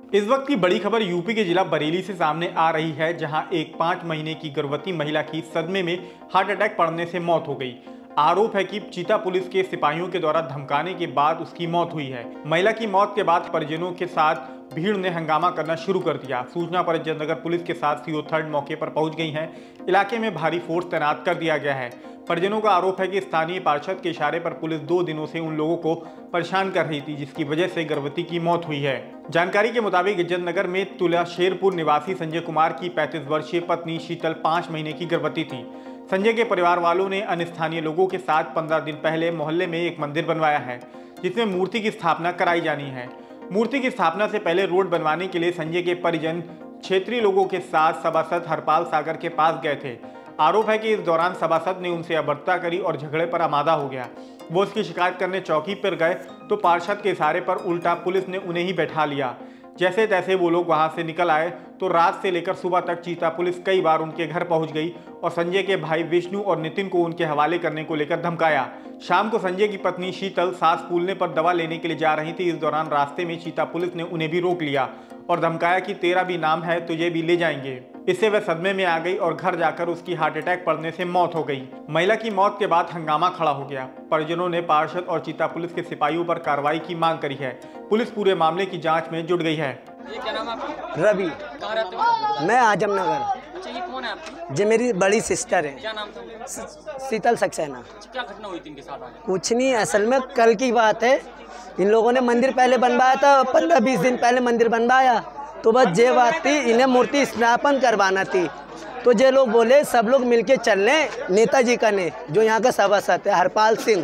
इस वक्त की बड़ी खबर यूपी के जिला बरेली से सामने आ रही है, जहां एक 5 महीने की गर्भवती महिला की सदमे में हार्ट अटैक पड़ने से मौत हो गई। आरोप है कि चीता पुलिस के सिपाहियों के द्वारा धमकाने के बाद उसकी मौत हुई है। महिला की मौत के बाद परिजनों के साथ भीड़ ने हंगामा करना शुरू कर दिया। सूचना पर जयनगर पुलिस के साथ सीओ 3 मौके पर पहुंच गई हैं। इलाके में भारी फोर्स तैनात कर दिया गया है। परिजनों का आरोप है कि स्थानीय पार्षद के इशारे पर पुलिस 2 दिनों से उन लोगों को परेशान कर रही थी, जिसकी वजह से गर्भवती की मौत हुई है। जानकारी के मुताबिक जयनगर में तुलाशेरपुर निवासी संजय कुमार की 35 वर्षीय पत्नी शीतल 5 महीने की गर्भवती थी। संजय के परिवार वालों ने अन्य स्थानीय लोगों के साथ 15 दिन पहले मोहल्ले में एक मंदिर बनवाया है, जिसमें मूर्ति की स्थापना कराई जानी है। मूर्ति की स्थापना से पहले रोड बनवाने के लिए संजय के परिजन क्षेत्रीय लोगों के साथ सभासद हरपाल सागर के पास गए थे। आरोप है कि इस दौरान सभासद ने उनसे अभद्रता करी और झगड़े पर आमादा हो गया। वो उसकी शिकायत करने चौकी पर गए तो पार्षद के इशारे पर उल्टा पुलिस ने उन्हें ही बैठा लिया। जैसे तैसे वो लोग वहां से निकल आए तो रात से लेकर सुबह तक चीता पुलिस कई बार उनके घर पहुंच गई और संजय के भाई विष्णु और नितिन को उनके हवाले करने को लेकर धमकाया। शाम को संजय की पत्नी शीतल सांस फूलने पर दवा लेने के लिए जा रही थी। इस दौरान रास्ते में चीता पुलिस ने उन्हें भी रोक लिया और धमकाया कि तेरा भी नाम है, तुझे भी ले जाएंगे। इससे वह सदमे में आ गई और घर जाकर उसकी हार्ट अटैक पड़ने से मौत हो गई। महिला की मौत के बाद हंगामा खड़ा हो गया। परिजनों ने पार्षद और चीता पुलिस के सिपाहियों पर कार्रवाई की मांग करी है। पुलिस पूरे मामले की जांच में जुट गई है। ये क्या नाम है आपका? रवि। कहाँ रहते हो? मैं आजमनगर। अच्छा, ये कौन है आपकी? जो मेरी बड़ी सिस्टर है। क्या नाम था? शीतल सक्सेना। क्या घटना हुई थी इनके साथ आज? कुछ नहीं, असल में कल की बात है। इन लोगों ने मंदिर पहले बनवाया था, 15-20 दिन पहले मंदिर बनवाया, तो बस ये बात थी, इन्हें मूर्ति स्थापन करवाना थी। तो ये लोग बोले सब लोग मिलके चल लें, नेताजी का ने जो यहाँ का सभासद है हरपाल सिंह,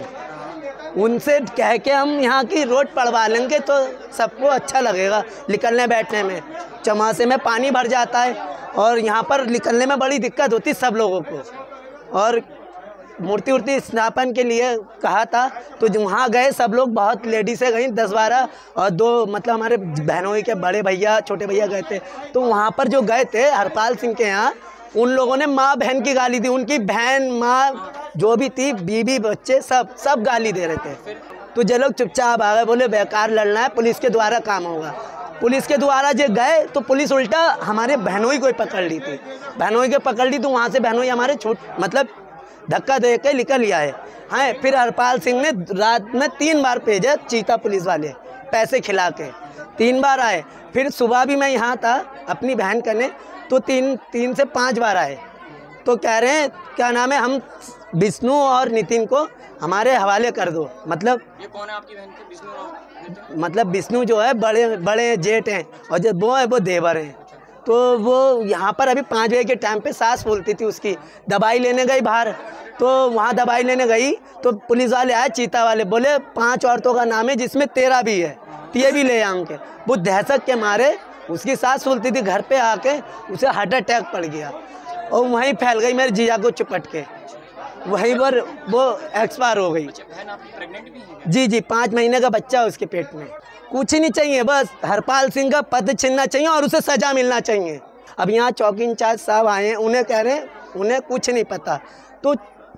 उनसे कह के हम यहाँ की रोड पड़वा लेंगे तो सबको अच्छा लगेगा निकलने बैठने में। चमासे में पानी भर जाता है और यहाँ पर निकलने में बड़ी दिक्कत होती सब लोगों को। और मूर्ति स्थापन के लिए कहा था तो वहाँ गए सब लोग, बहुत लेडीज़ें गई 10-12 और 2 मतलब हमारे बहनों के बड़े भैया छोटे भैया गए थे। तो वहाँ पर जो गए थे हरपाल सिंह के यहाँ, उन लोगों ने माँ बहन की गाली दी। उनकी बहन माँ जो भी थी, बीबी बच्चे सब गाली दे रहे थे। तो जो लोग चुपचाप आ गए, बोले बेकार लड़ना है, पुलिस के द्वारा काम होगा। पुलिस के द्वारा जो गए तो पुलिस उल्टा हमारे बहनोई को पकड़ ली थी। बहनोई को पकड़ ली तो वहाँ से बहनोई हमारे मतलब धक्का दे के निकल लिया है। हाँ, फिर हरपाल सिंह ने रात में 3 बार भेजे चीता पुलिस वाले, पैसे खिला के 3 बार आए। फिर सुबह भी मैं यहाँ था अपनी बहन करने, तो 3 से 5 बार आए। तो कह रहे हैं क्या नाम है, हम विष्णु और नितिन को हमारे हवाले कर दो। मतलब ये कौन है आपकी बहन के? विष्णु और नितिन? मतलब विष्णु जो है बड़े जेठ हैं और जो वो है वो देवर हैं। तो वो यहाँ पर अभी 5 बजे के टाइम पे सांस फूलती थी उसकी, दवाई लेने गई बाहर। तो वहाँ दवाई लेने गई तो पुलिस वाले आए, चीता वाले, बोले 5 औरतों का नाम है जिसमें तेरा भी है, ये भी ले आऊँ के। वो दहशत के मारे उसकी सांस फूलती थी, घर पे आके उसे हार्ट अटैक पड़ गया और वहीं फैल गई मेरे जीजा को चिपट के, वहीं पर वो एक्सपायर हो गई। बहन आपकी प्रेग्नेंट भी है? जी, 5 महीने का बच्चा है उसके पेट में। कुछ नहीं चाहिए, बस हरपाल सिंह का पद छीनना चाहिए और उसे सजा मिलना चाहिए। अब यहाँ चौकी इंचार्ज साहब आए हैं, उन्हें कह रहे हैं उन्हें कुछ नहीं पता, तो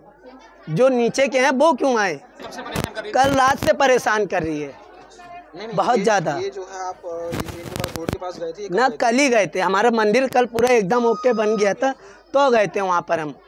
जो नीचे के हैं वो क्यों आए? कल रात से परेशान कर रही है। नहीं, बहुत ज़्यादा। ये जो है आप रोड के पास गए थे ना, कल ही गए थे। हमारा मंदिर कल पूरा एकदम ओके बन गया था, तो गए थे वहाँ पर हम।